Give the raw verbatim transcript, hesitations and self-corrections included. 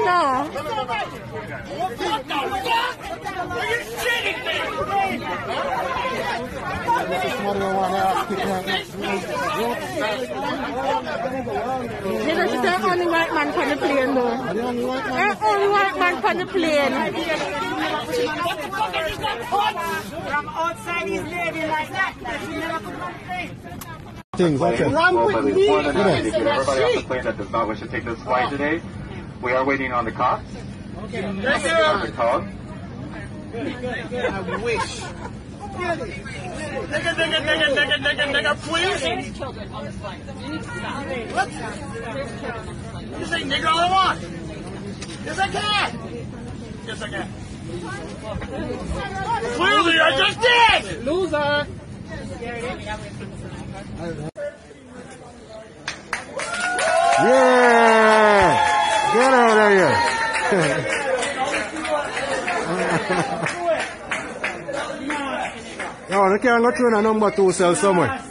no. What the fuck? Are you shitting me? They don't say only white man on the plane though. Eh, only white man on the plane. What the fuck is that punch? From outside his lady like that. She never put him on the plane. Things, watch it. Run with me. Everybody off the plane that does not wish to take this flight today. We are waiting on the cops. Okay. Thank you. Called. I wish. Nigga, nigga, nigga, nigga, nigga, nigga, please. What? You say nigga all I want. Yes, I can. Yes, I can. Clearly, I just did. Loser. Yeah! Get out of here! Yo, they can't go through a number two cell somewhere.